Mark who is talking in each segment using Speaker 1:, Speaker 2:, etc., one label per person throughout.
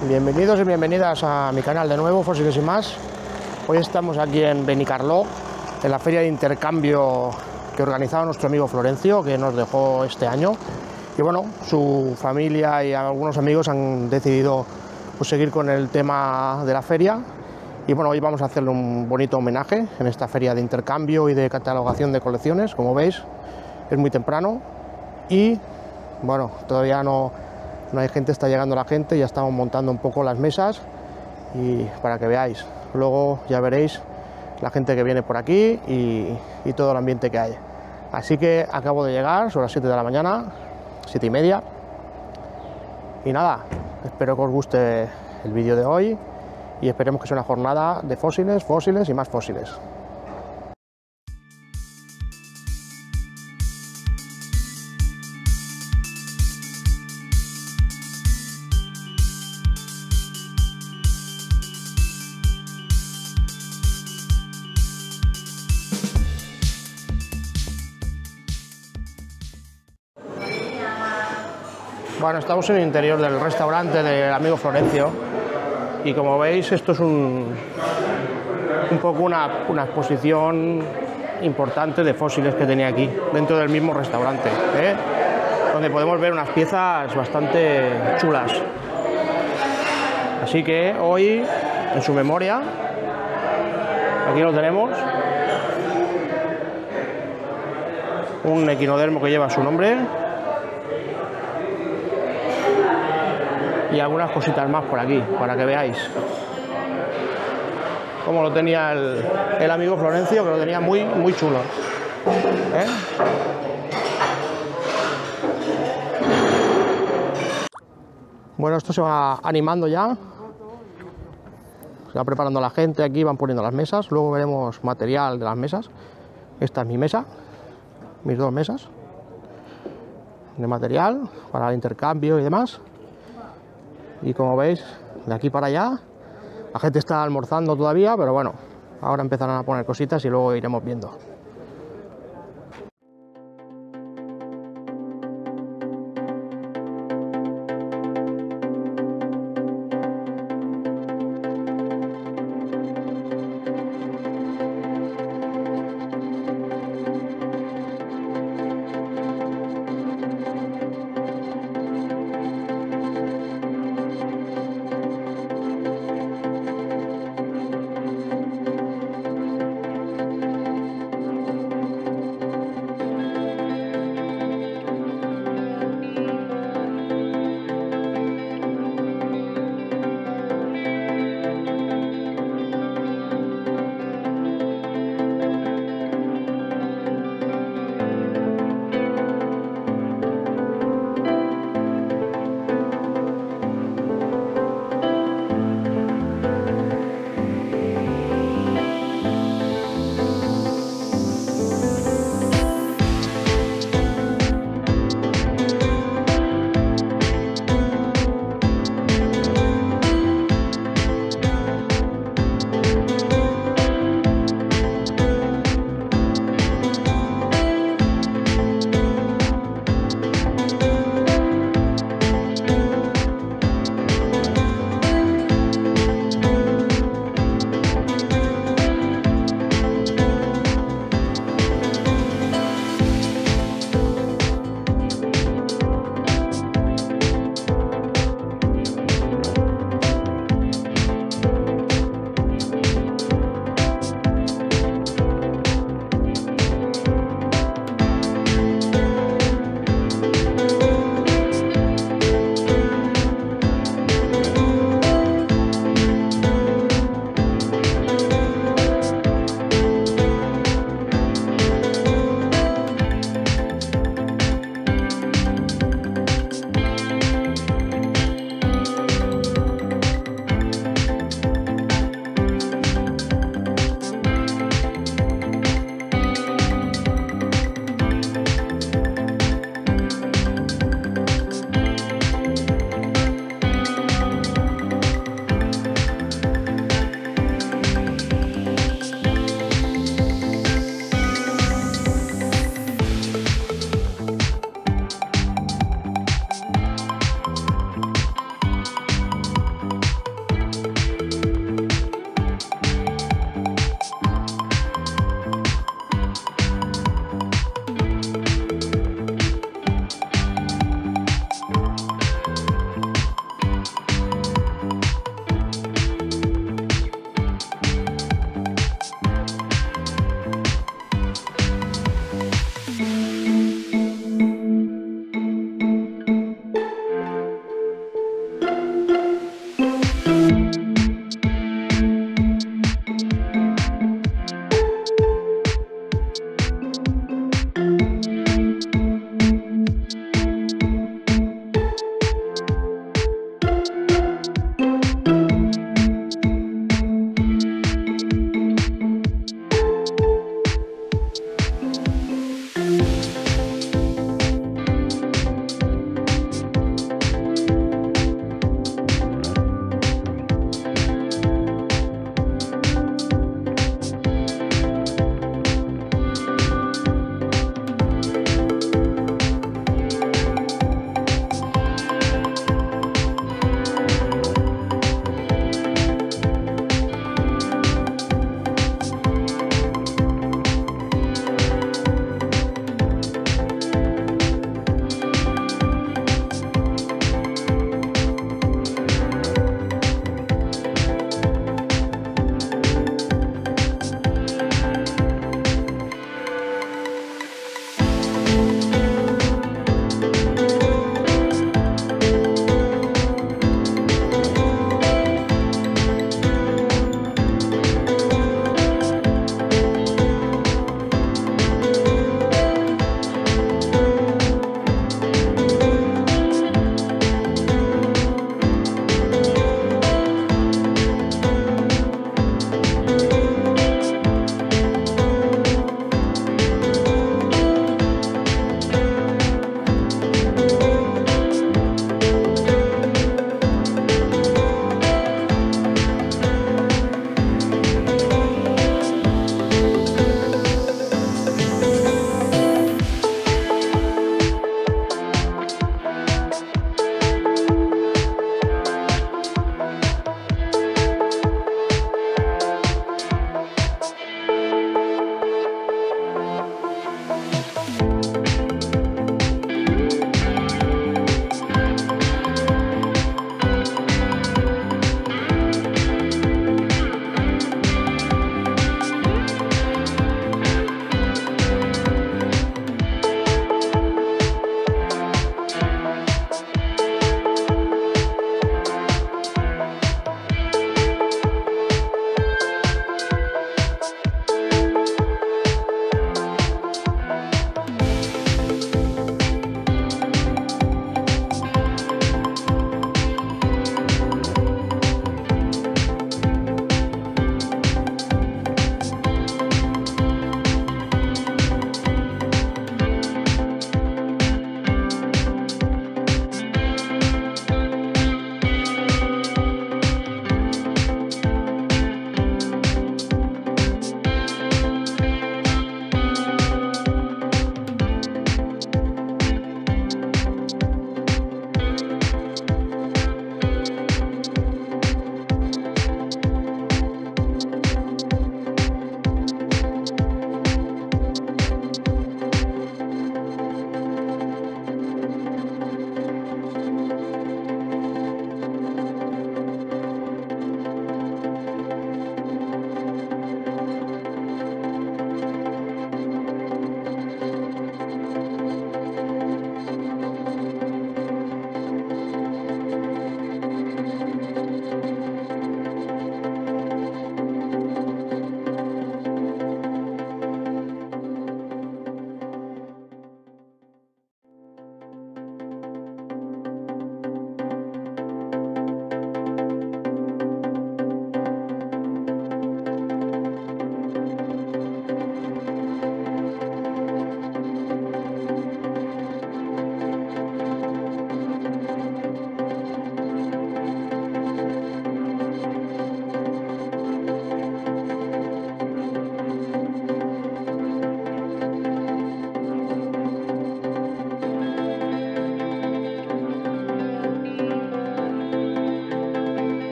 Speaker 1: Bienvenidos y bienvenidas a mi canal de nuevo, Fósiles y más. Hoy estamos aquí en Benicarló, en la feria de intercambio que organizaba nuestro amigo Florencio, que nos dejó este año. Y bueno, su familia y algunos amigos han decidido pues, seguir con el tema de la feria. Y bueno, hoy vamos a hacerle un bonito homenaje en esta feria de intercambio y de catalogación de colecciones. Como veis, es muy temprano y bueno, todavía no hay gente, está llegando la gente, ya estamos montando un poco las mesas y para que veáis. Luego ya veréis la gente que viene por aquí y todo el ambiente que hay. Así que acabo de llegar, son las 7 de la mañana, 7:30. Y nada, espero que os guste el vídeo de hoy y esperemos que sea una jornada de fósiles, fósiles y más fósiles. Bueno, estamos en el interior del restaurante del amigo Florencio y como veis esto es un poco una exposición importante de fósiles que tenía aquí, dentro del mismo restaurante, donde podemos ver unas piezas bastante chulas. Así que hoy, en su memoria, aquí lo tenemos, un equinodermo que lleva su nombre, y algunas cositas más por aquí, para que veáis cómo lo tenía el amigo Florencio, que lo tenía muy chulo. Bueno, esto se va animando ya, se va preparando la gente aquí, van poniendo las mesas, luego veremos material de las mesas. Esta es mi mesa, mis dos mesas de material para el intercambio y demás. Y como veis, de aquí para allá, la gente está almorzando todavía, pero bueno, ahora empezarán a poner cositas y luego iremos viendo.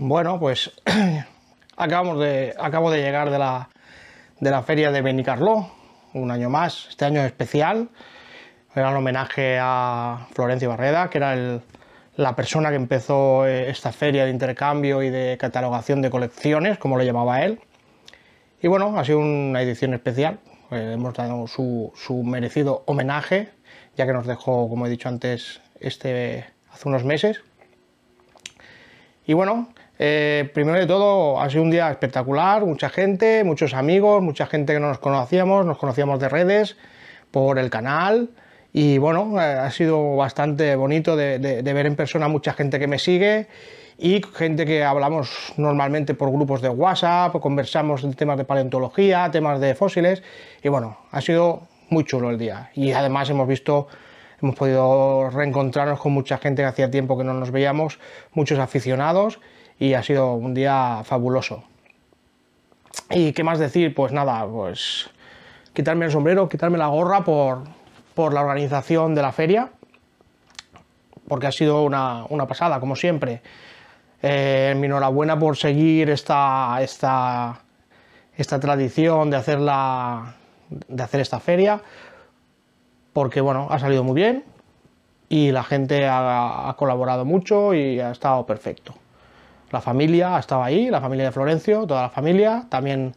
Speaker 1: Bueno, pues acabo de llegar de la feria de Benicarló, un año más. Este año es especial, era un homenaje a Florencio Barreda, que era la persona que empezó esta feria de intercambio y de catalogación de colecciones, como lo llamaba él. Y bueno, ha sido una edición especial, hemos dado su merecido homenaje, ya que nos dejó, como he dicho antes, hace unos meses. Y bueno, primero de todo ha sido un día espectacular, mucha gente, muchos amigos, mucha gente que no nos conocíamos de redes, por el canal, y bueno, ha sido bastante bonito de ver en persona mucha gente que me sigue y gente que hablamos normalmente por grupos de WhatsApp, conversamos en temas de paleontología, temas de fósiles, y bueno, ha sido muy chulo el día. Y además hemos podido reencontrarnos con mucha gente que hacía tiempo que no nos veíamos, muchos aficionados, y ha sido un día fabuloso. ¿Y qué más decir? Pues nada, pues quitarme el sombrero, quitarme la gorra por la organización de la feria, porque ha sido una pasada, como siempre. Mi enhorabuena por seguir esta tradición de hacer esta feria, porque bueno, ha salido muy bien y la gente ha colaborado mucho y ha estado perfecto. La familia ha estado ahí, la familia de Florencio, toda la familia, también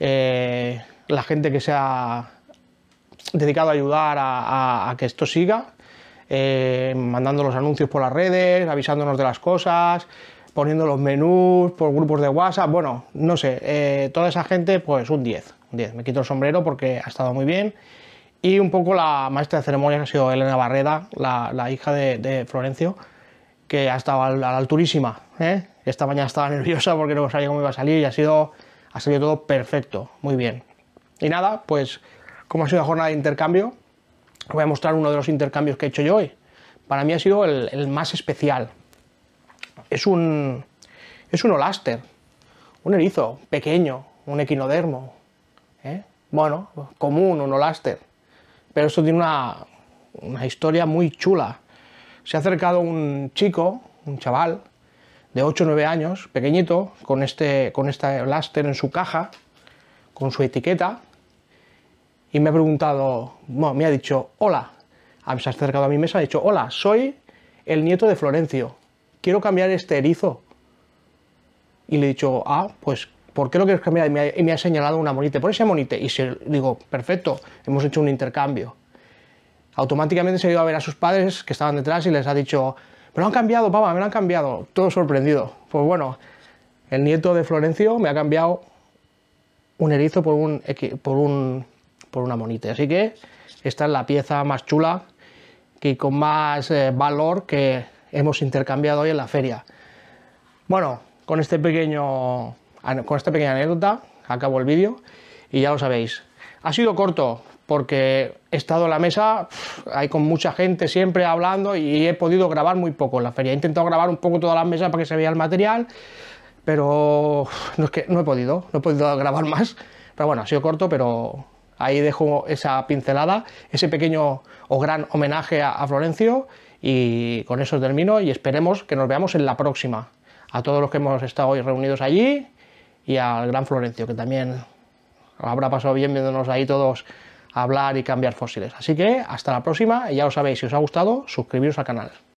Speaker 1: la gente que se ha dedicado a ayudar a que esto siga, mandando los anuncios por las redes, avisándonos de las cosas, poniendo los menús por grupos de WhatsApp, bueno, no sé, toda esa gente, pues un 10, me quito el sombrero porque ha estado muy bien. Y un poco la maestra de ceremonia, que ha sido Elena Barreda, la hija de Florencio, que ha estado a la alturísima, ¿eh? Esta mañana estaba nerviosa porque no sabía cómo iba a salir y ha salido todo perfecto, muy bien. Y nada, pues como ha sido la jornada de intercambio, os voy a mostrar uno de los intercambios que he hecho yo hoy. Para mí ha sido el más especial. Es un holaster, un erizo pequeño, un equinodermo, ¿eh? Bueno, común, un holaster. Pero esto tiene una historia muy chula. Se ha acercado un chico, un chaval, de 8 o 9 años, pequeñito, con este holaster en su caja, con su etiqueta, y me ha preguntado, bueno, me ha dicho, hola, se ha acercado a mi mesa y ha dicho, hola, soy el nieto de Florencio, quiero cambiar este erizo. Y le he dicho, pues, ¿por qué lo quieres cambiar? Y me ha señalado una monite, por ese monite. Y digo, perfecto, hemos hecho un intercambio. Automáticamente se ha ido a ver a sus padres que estaban detrás y les ha dicho, me lo han cambiado, papá, me lo han cambiado. Todo sorprendido. Pues bueno, el nieto de Florencio me ha cambiado un erizo por una monite. Así que esta es la pieza más chula y con más valor que hemos intercambiado hoy en la feria. Bueno, con esta pequeña anécdota acabo el vídeo y ya lo sabéis. Ha sido corto porque he estado en la mesa ahí con mucha gente siempre hablando y he podido grabar muy poco en la feria. He intentado grabar un poco todas las mesas para que se vea el material, pero no he podido grabar más. Pero bueno, ha sido corto, pero ahí dejo esa pincelada, ese pequeño o gran homenaje a Florencio, y con eso termino y esperemos que nos veamos en la próxima. A todos los que hemos estado hoy reunidos allí y al gran Florencio, que también habrá pasado bien viéndonos ahí todos hablar y cambiar fósiles. Así que hasta la próxima y ya lo sabéis, si os ha gustado, suscribiros al canal.